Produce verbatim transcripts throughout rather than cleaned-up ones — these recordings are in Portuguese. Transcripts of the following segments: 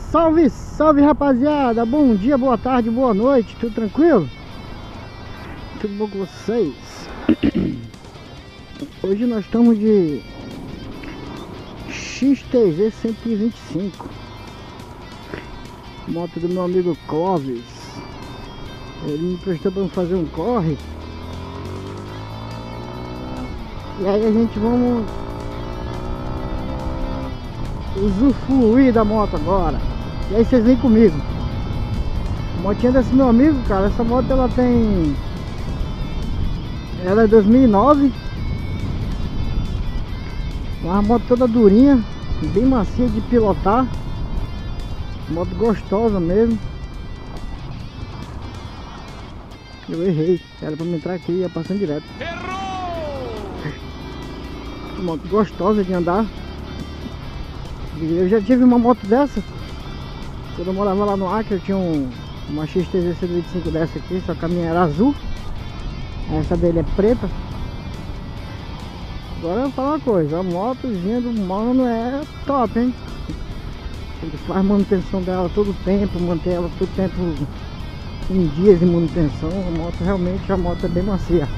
Salve, salve rapaziada, bom dia, boa tarde, boa noite, tudo tranquilo? Tudo bom com vocês? Hoje nós estamos de X T Z cento e vinte e cinco, moto do meu amigo Clóvis. Ele me prestou para fazer um corre. E aí a gente vamos usufruir da moto agora. E aí vocês vêm comigo. A motinha desse meu amigo, cara, essa moto ela tem... Ela é dois mil e nove. Uma moto toda durinha, bem macia de pilotar. Moto gostosa mesmo. Eu errei, era pra me entrar aqui e ia passando direto. Errou! Moto gostosa de andar. Eu já tive uma moto dessa quando eu morava lá no Acre. Eu tinha um, uma X T Z cento e vinte e cinco dessa aqui, só que a minha era azul. Essa dele é preta. Agora eu vou falar uma coisa, a motozinha do mano é top, hein? Ele faz manutenção dela todo o tempo, mantém ela todo o tempo em dias de manutenção. A moto realmente, a moto é bem macia.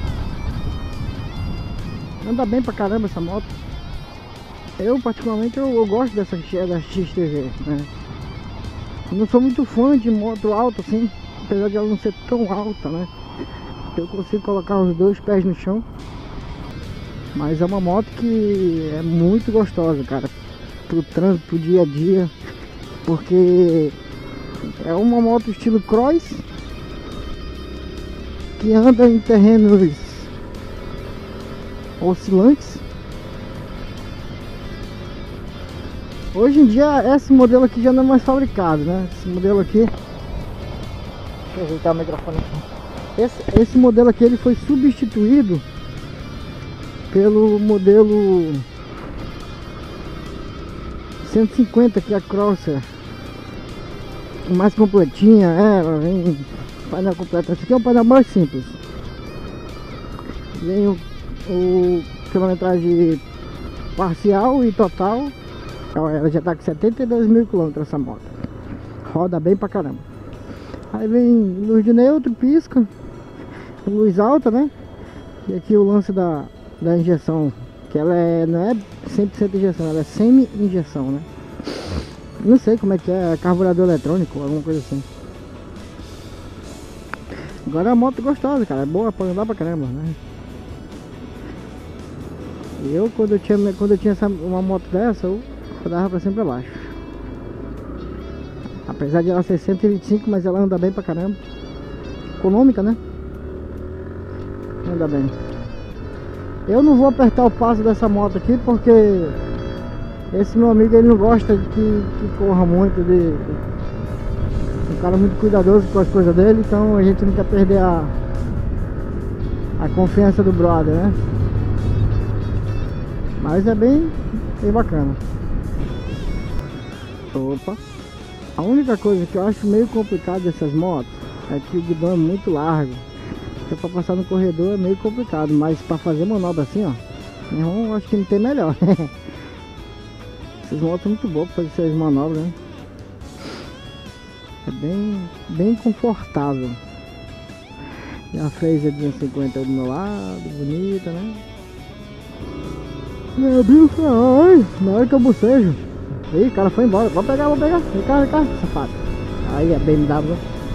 Anda bem pra caramba essa moto. Eu particularmente eu, eu gosto dessa da X T Z, né? Não sou muito fã de moto alta assim, apesar de ela não ser tão alta, né? Eu consigo colocar os dois pés no chão. Mas é uma moto que é muito gostosa, cara, pro trânsito, pro dia a dia. Porque é uma moto estilo cross, que anda em terrenos oscilantes. Hoje em dia esse modelo aqui já não é mais fabricado, né? Esse modelo aqui, deixa eu ajeitar o microfone aqui. Esse, esse modelo aqui ele foi substituído pelo modelo cento e cinquenta, que é a Crosser, mais completinha. Ela vem painel completo. Esse aqui é um painel mais simples. Vem o, o quilometragem parcial e total. Ela já tá com setenta e dois mil quilômetros essa moto. Roda bem pra caramba. Aí vem luz de neutro, pisca, luz alta, né? E aqui o lance da, da injeção, que ela é, não é cem por cento injeção, ela é semi-injeção, né? Não sei como é que é, carburador eletrônico, alguma coisa assim. Agora é uma moto gostosa, cara, é boa pra andar pra caramba, né? Eu quando eu tinha, quando eu tinha essa, uma moto dessa, eu rodava pra cima e pra baixo. Apesar de ela ser cento e vinte e cinco, mas ela anda bem pra caramba. Econômica, né? Anda bem. Eu não vou apertar o passo dessa moto aqui porque esse meu amigo ele não gosta de que, que corra muito, de um cara muito cuidadoso com as coisas dele, então a gente não quer perder a a confiança do brother, né? Mas é bem, bem bacana. Opa. A única coisa que eu acho meio complicado dessas motos é que o guidão é muito largo. Se pra passar no corredor é meio complicado, mas pra fazer manobra assim, ó, meu irmão, eu acho que não tem melhor. Essas motos são muito boas pra fazer essas manobras, né? É bem, bem confortável. E a Fraser duzentos e cinquenta do meu lado, bonita, né? Meu Deus, ai, na hora que eu bocejo. Ih, o cara foi embora. Vou pegar, vou pegar. Vem cá, vem cá, safado. Aí a B M W.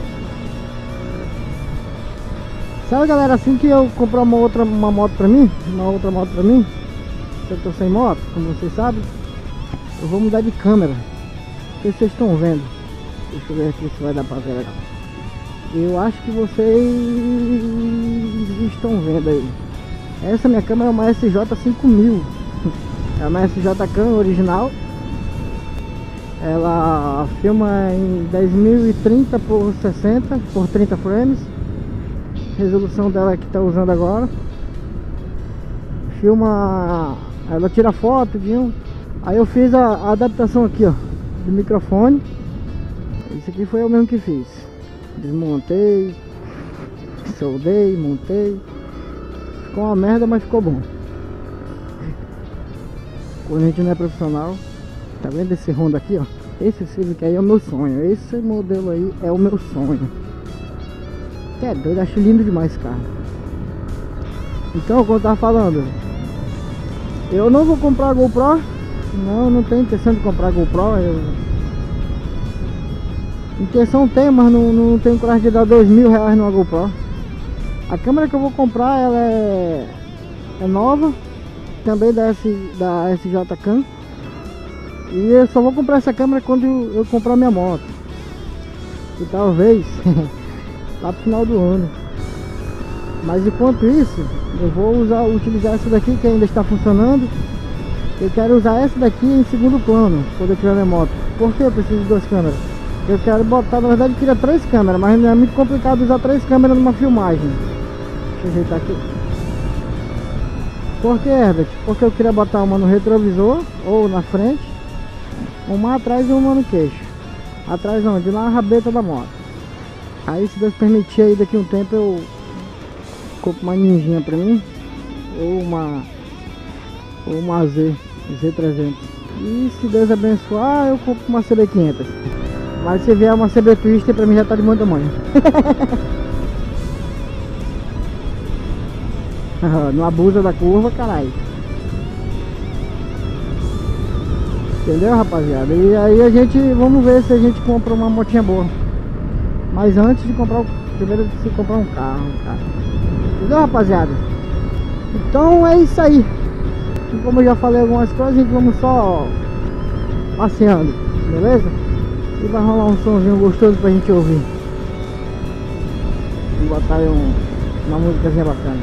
Sabe, galera, assim que eu comprar uma outra uma moto pra mim, uma outra moto pra mim, se eu tô sem moto, como vocês sabem, eu vou mudar de câmera. Não sei se vocês estão vendo. Deixa eu ver aqui se vai dar pra ver legal. Eu acho que vocês estão vendo aí. Essa minha câmera é uma S J cinco mil. É uma S J Cam original. Ela filma em dez mil e trinta por sessenta por trinta frames. Resolução dela é que tá usando agora. Filma, ela tira foto de um. Aí eu fiz a, a adaptação aqui, ó, do microfone. Isso aqui foi eu mesmo que fiz. Desmontei, soldei, montei. Ficou uma merda, mas ficou bom. Quando a gente não é profissional. Tá vendo esse Honda aqui, ó? Esse Civic aí é o meu sonho. Esse modelo aí é o meu sonho. Que é doido, acho lindo demais esse carro. Então, como eu tava falando, eu não vou comprar a GoPro. Não, não tenho intenção de comprar a GoPro. Eu... Intenção tem, mas não, não tenho coragem de dar dois mil reais numa GoPro. A câmera que eu vou comprar, ela é, é nova. Também da, S, da S J Cam. E eu só vou comprar essa câmera quando eu, eu comprar minha moto. E talvez lá pro final do ano. Mas enquanto isso, eu vou usar, utilizar essa daqui que ainda está funcionando. Eu quero usar essa daqui em segundo plano quando eu tiver minha moto. Por que eu preciso de duas câmeras? Eu quero botar, na verdade eu queria três câmeras, mas não é muito complicado usar três câmeras numa filmagem. Deixa eu ajeitar aqui. Por que, Herbert? Porque eu queria botar uma no retrovisor ou na frente, uma atrás e uma no queixo. Atrás onde? Na rabeta da moto. Aí se Deus permitir, aí daqui a um tempo eu compro uma ninjinha pra mim, ou uma ou uma Z, Z trezentos. E se Deus abençoar, eu compro uma C B quinhentos. Mas se vier uma C B Twister, pra mim já tá de bom tamanho. Não abusa da curva, caralho. Entendeu, rapaziada? E aí a gente, vamos ver se a gente compra uma motinha boa. Mas antes de comprar, o, primeiro de se comprar um carro, cara. Entendeu, rapaziada? Então é isso aí. E como eu já falei algumas coisas, a gente vamos só passeando, beleza? E vai rolar um somzinho gostoso pra gente ouvir. Vou botar aí um, uma musicazinha bacana.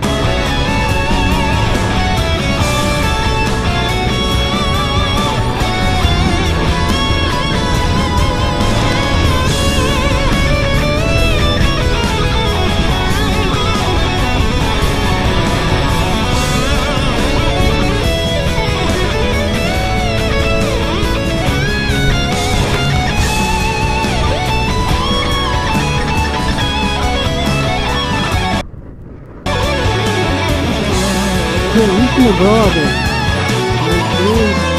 Belíssimo, brother. Meu Deus.